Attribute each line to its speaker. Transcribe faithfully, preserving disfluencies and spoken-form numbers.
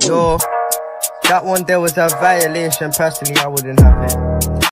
Speaker 1: Yo, that one there was a violation. Personally, I wouldn't have it.